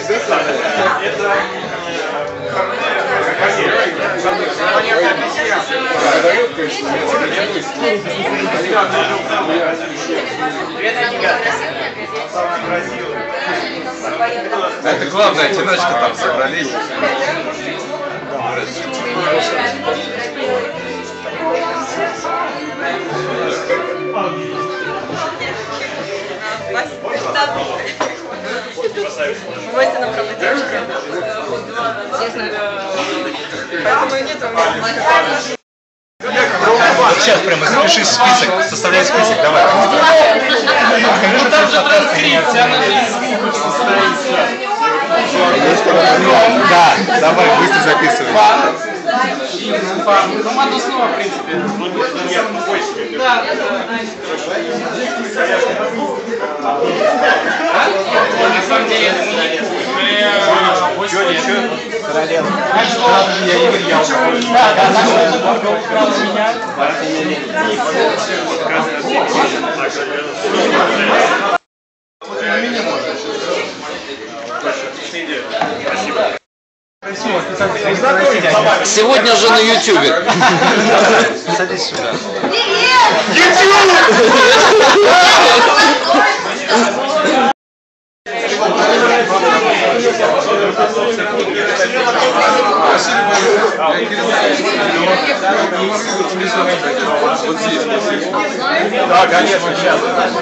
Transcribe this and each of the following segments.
Это главная одиночка, там собрались. Гвозди нам, правда, девушка. Я знаю. Поэтому и нет у меня. Вот сейчас прямо запиши список, составляй список, давай. Ну там же транскрипция, она же Да, давай, быстро записывай. команда снова, в принципе. Да. На самом деле, Королева. Я Игорь, я уже. Сегодня же на YouTube. Садись сюда. да, конечно, сейчас.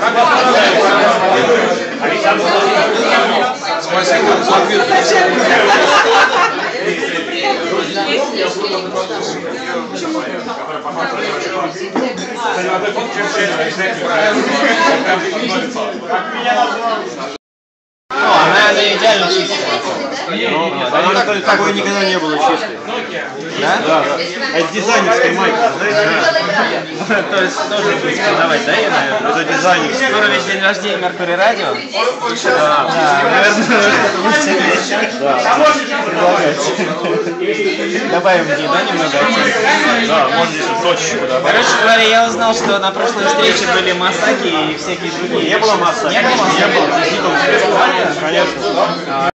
Спасибо за ответ. Она идеально чистая. Она такой никогда не было чистой. Да? Да. Это дизайнерская майка, знаете? То есть должен быть продавать, да, я, наверное? Это дизайнерская. Скоро ведь день рождения Меркурий Радио. Да, наверное, это будет вещь. Добавим где, да, немного оттенка? Да, можно здесь точечку добавить. Короче говоря, я узнал, что на прошлой встрече были Масаки и всякие другие. Не было Масаки. Не было? Не было. Конечно.